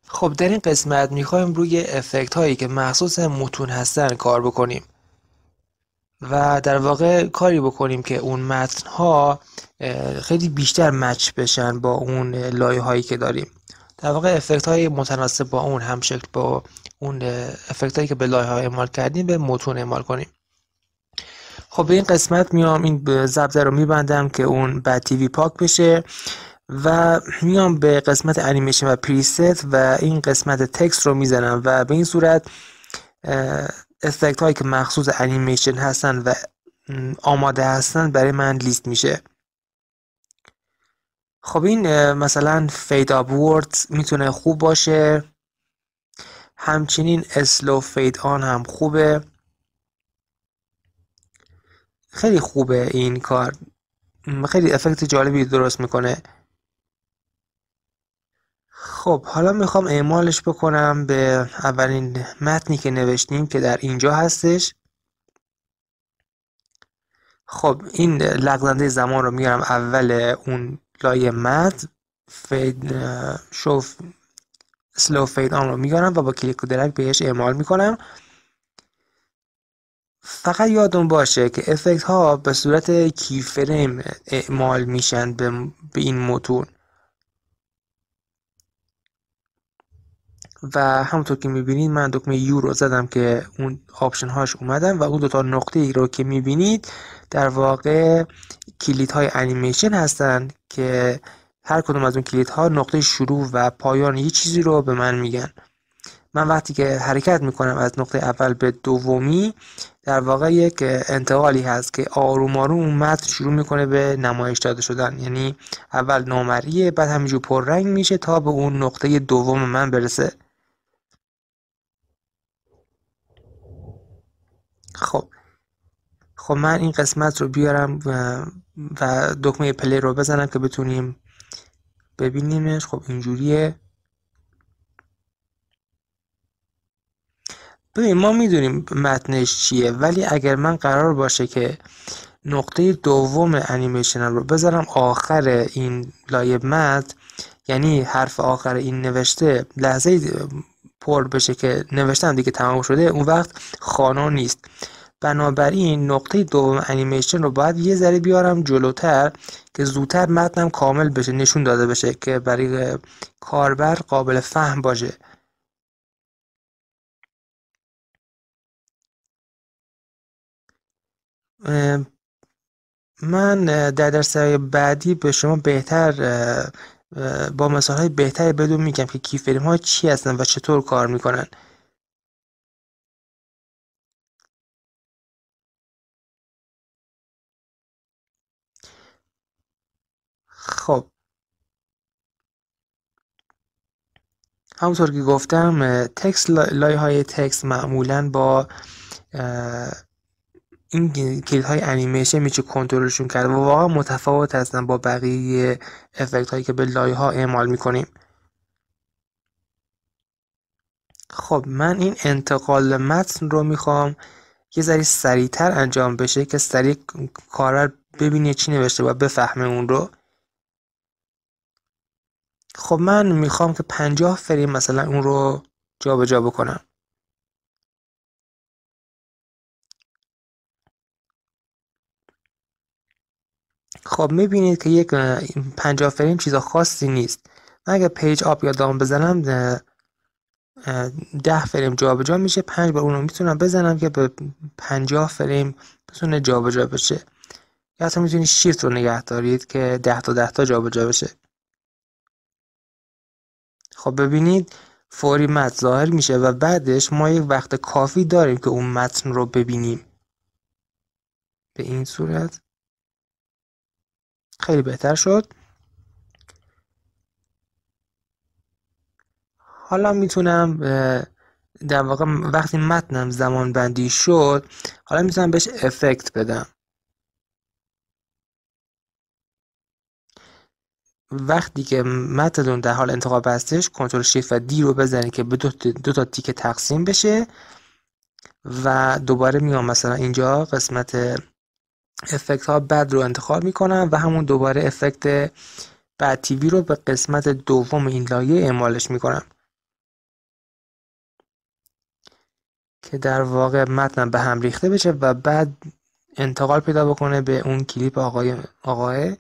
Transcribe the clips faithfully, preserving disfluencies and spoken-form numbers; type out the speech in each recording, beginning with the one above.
خب در این قسمت میخوایم روی افکت هایی که مخصوص متون هستن کار بکنیم و در واقع کاری بکنیم که اون متن ها خیلی بیشتر مچ بشن با اون لایه هایی که داریم. در واقع افکت های متناسب با اون همشکل با اون افکت هایی که به لایه ها اعمال کردیم به متون اعمال کنیم. خب به این قسمت میام این ضبط رو میبندم که اون بعد تیوی پاک بشه و میام به قسمت انیمیشن و پریست و این قسمت تکست رو میزنم و به این صورت افکت هایی که مخصوص انیمیشن هستن و آماده هستن برای من لیست میشه. خب این مثلا فید آپورد میتونه خوب باشه، همچنین اسلو فید آن هم خوبه. خیلی خوبه این کار، خیلی افکت جالبی درست میکنه. خب حالا میخوام اعمالش بکنم به اولین متنی که نوشتیم که در اینجا هستش. خب این لغزنده زمان رو میارم اول اون لایه متن، فید شو سلو فید آن رو میارم و با کلیک و درگ بهش اعمال میکنم. فقط یادون باشه که افکت ها به صورت کی فریم اعمال میشن به, به این متون و همونطور که میبینید من دکمه یو رو زدم که اون آپشن هاش اومدن و اون دوتا نقطه ای رو که میبینید در واقع کلید های انیمیشن هستن که هر کدوم از اون کلید ها نقطه شروع و پایان یه چیزی رو به من میگن. من وقتی که حرکت میکنم از نقطه اول به دومی در واقع یک انتقالی هست که آروم آروم اون متن شروع میکنه به نمایش داده شدن، یعنی اول نامریه بعد همینجور پررنگ میشه تا به اون نقطه دوم من برسه. خب خب من این قسمت رو بیارم و, و دکمه پلی رو بزنم که بتونیم ببینیمش. خب اینجوریه. ببین ما میدونیم متنش چیه، ولی اگر من قرار باشه که نقطه دوم انیمیشنم رو بذارم آخر این لایه متن، یعنی حرف آخر این نوشته لحظه پر بشه که نوشتم دیگه تمام شده، اون وقت خوانا نیست. بنابراین نقطه دوم انیمیشن رو باید یه ذره بیارم جلوتر که زودتر متنم کامل بشه، نشون داده بشه که برای کاربر قابل فهم باشه. من در درس‌های بعدی به شما بهتر با مثال‌های بهتری بدون میگم که کی فریم ها چی هستن و چطور کار میکنن. خب همونطور که گفتم تکست لایه های تکست معمولا با این کلید های انیمیشن میشه کنترلشون کرد و واقعا متفاوت هستن با بقیه افکت هایی که به لایه ها اعمال میکنیم. خب من این انتقال متن رو میخوام یه ذره سریعتر انجام بشه که سریع کاربر ببینه چی نوشته و بفهمه اون رو. خب من میخوام که پنجاه فریم مثلا اون رو جابجا بکنم. خب میبینید که یک پنجاه فریم چیز خاصی نیست. من اگه پیج آپ یا داون بزنم ده فریم جابجا میشه، پنج بار اونو میتونم بزنم که به پنجاه فریم بتونه جابجا بشه، یا حتی میتونید شیفت رو نگه دارید که ده تا ده تا جابجا بشه. خب ببینید فوری متن ظاهر میشه و بعدش ما یک وقت کافی داریم که اون متن رو ببینیم. به این صورت خیلی بهتر شد. حالا میتونم در واقع وقتی متنم زمان بندی شد حالا میتونم بهش افکت بدم. وقتی که متنتون در حال انتخاب هستش کنترل شیفت و دی رو بزنید که به دو, دو تا تیکه تقسیم بشه و دوباره میام مثلا اینجا قسمت افکت ها بعد رو انتخاب میکنم و همون دوباره افکت بعد تیوی رو به قسمت دوم این لایه اعمالش میکنم. که در واقع متن به هم ریخته بشه و بعد انتقال پیدا بکنه به اون کلیپ آقای آقای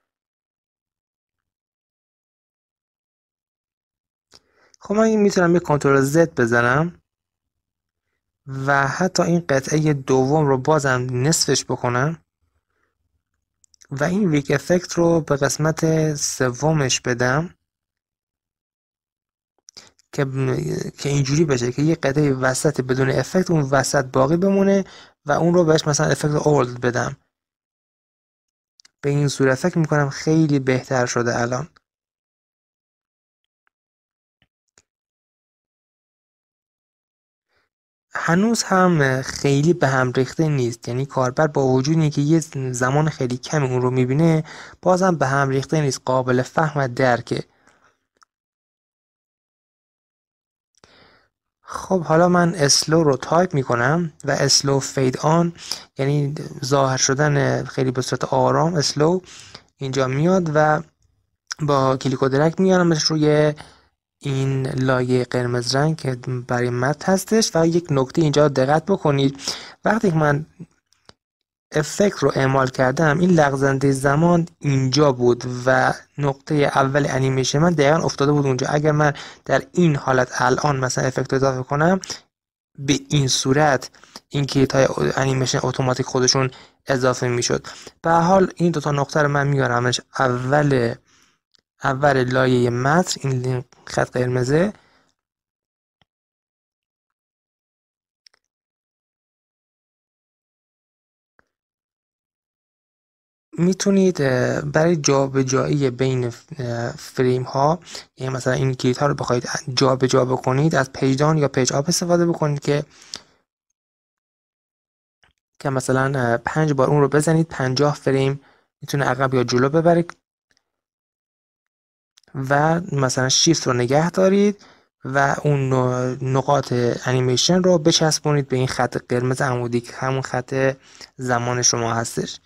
خب من میتونم یه کنترل زد بزنم و حتی این قطعه دوم رو بازم نصفش بکنم و این ویک افکت رو به قسمت سومش بدم که که اینجوری بشه که یه قطعه وسط بدون افکت اون وسط باقی بمونه و اون رو بهش مثلا افکت اولد بدم. به این صورت فکر میکنم خیلی بهتر شده الان. هنوز هم خیلی به هم ریخته نیست، یعنی کاربر با وجودی که یه زمان خیلی کمی اون رو میبینه بازم به هم ریخته نیست، قابل فهم و درکه. خب حالا من اسلو رو تایپ میکنم و اسلو فید آن یعنی ظاهر شدن خیلی به صورت آرام اسلو اینجا میاد و با کلیک و درک میارمش روی این لایه قرمز رنگ که برای متن هستش. و یک نکته اینجا دقت بکنید، وقتی که من افکت رو اعمال کردم این لغزنده زمان اینجا بود و نقطه اول انیمیشن من دقیقا افتاده بود اونجا. اگر من در این حالت الان مثلا افکت رو اضافه کنم به این صورت این کلیت های انیمیشن اتوماتیک خودشون اضافه میشد. به حال این دوتا نقطه رو من میارمش اول اول لایه متن، این خط قرمزه، میتونید برای جابجایی بین فریم ها، یعنی مثلا این کلیت ها رو بخواید جابجا بکنید از پیج داون یا پیج آپ استفاده بکنید که که مثلا پنج بار اون رو بزنید، پنجاه فریم میتونه عقب یا جلو ببرید و مثلا شیفت رو نگه دارید و اون نقاط انیمیشن رو بچسبونید به این خط قرمز عمودی که همون خط زمان شما هستش.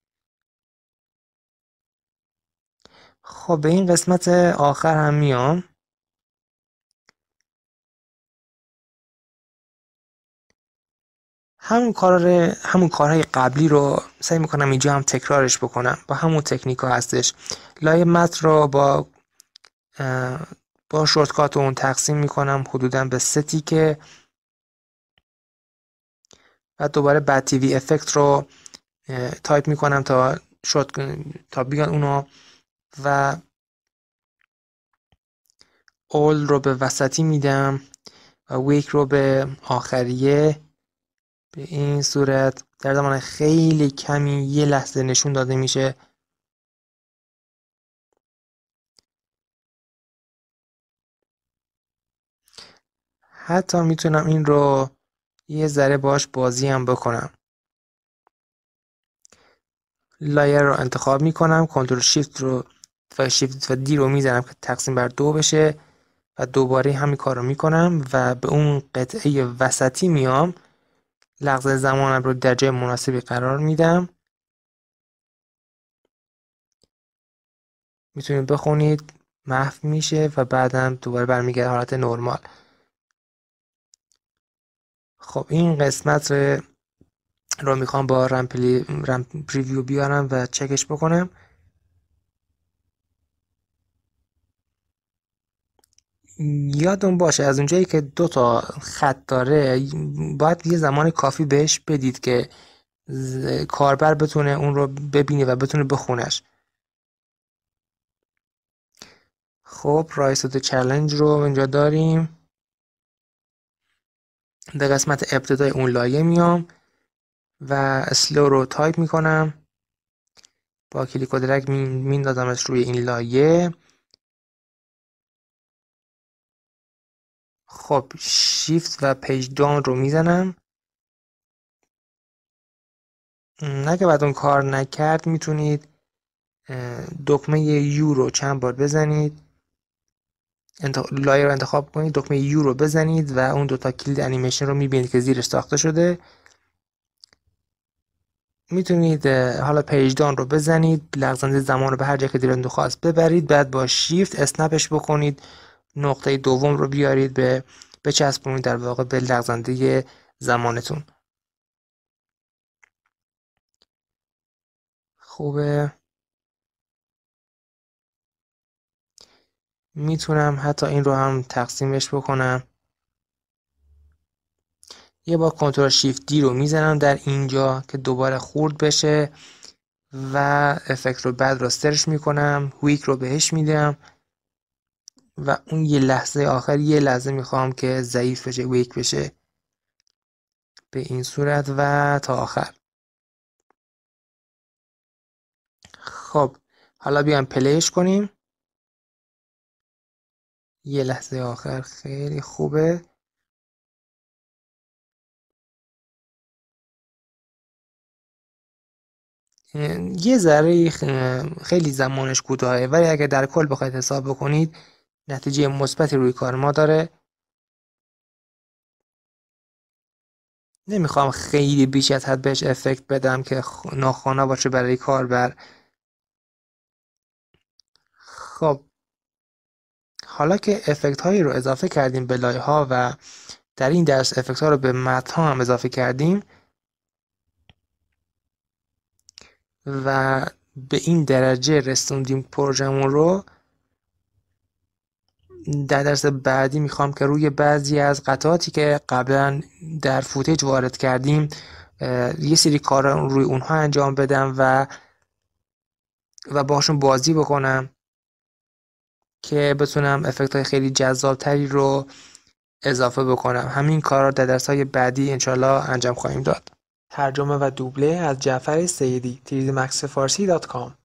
خب به این قسمت آخر هم میام. همون کار همون کارهای قبلی رو سعی میکنم اینجا هم تکرارش بکنم با همون تکنیک ها هستش. لایه متن رو با با شورتکات اون تقسیم میکنم حدودا به سه تیکه و دوباره بعد تیوی افکت رو تایپ میکنم تا شورت تا بیان اونو و اول رو به وسطی میدم و ویک رو به آخریه. به این صورت در زمان خیلی کمی یه لحظه نشون داده میشه. حتی میتونم این رو یه ذره باش بازی هم بکنم. لایر رو انتخاب میکنم، کنترل شیفت رو و شیفت و دی رو میزنم که تقسیم بر دو بشه و دوباره همین کار رو میکنم و به اون قطعه وسطی میام، لحظه زمانم رو در جای مناسبی قرار میدم. میتونید بخونید محو میشه و بعدم دوباره برمیگرده حالت نرمال. خب این قسمت رو رو میخوام با رم, پلی... رم پریویو بیارم و چکش بکنم. یادون باشه از اونجایی که دو تا خط داره باید یه زمان کافی بهش بدید که کاربر بتونه اون رو ببینه و بتونه بخونش. خب رایس تو چالش رو اینجا داریم. در قسمت ابتدای اون لایه میام و اسلو رو تایپ میکنم، با کلیک و درگ میندازمش روی این لایه. خب شیفت و پیج داون رو میزنم. اگه بعد اون کار نکرد میتونید دکمه یو رو چند بار بزنید، لایه رو انتخاب کنید، دکمه یو رو بزنید و اون دوتا کلید انیمیشن رو میبینید که زیرش ساخته شده. میتونید حالا پیج داون رو بزنید، لغزنده زمان رو به هر جا که دلتون خواست ببرید، بعد با شیفت اسنپش بکنید، نقطه دوم رو بیارید به بچسبونید در واقع به لغزنده زمانتون. خوبه. میتونم حتی این رو هم تقسیمش بکنم. یه بار کنترل شیفت دی رو میزنم در اینجا که دوباره خورد بشه و افکت رو بعد راسترش میکنم، ویک رو بهش میدم و اون یه لحظه آخر یه لحظه میخوام که ضعیف بشه، ویک بشه به این صورت و تا آخر. خب حالا بیام پلیش کنیم. یه لحظه آخر خیلی خوبه. یه ذره خیلی زمانش کوتاهه ولی اگه در کل بخواید حساب بکنید نتیجه مثبتی روی کار ما داره. نمیخوام خیلی بیش از حد بهش افکت بدم که ناخوانا باشه برای کاربر. خب حالا که افکت هایی رو اضافه کردیم به لایه ها و در این درس افکت ها رو به متن ها هم اضافه کردیم و به این درجه رسوندیم پروژمون رو، در درس بعدی میخوام که روی بعضی از قطعاتی که قبلا در فوتیج وارد کردیم یه سری کارا روی اونها انجام بدم و و باشون بازی بکنم که بتونم افکت های خیلی جذاب تری رو اضافه بکنم. همین کار رو در درس های بعدی انشالله انجام خواهیم داد. ترجمه و دوبله از جعفر سیدی، تریدمکس فارسی دات کام.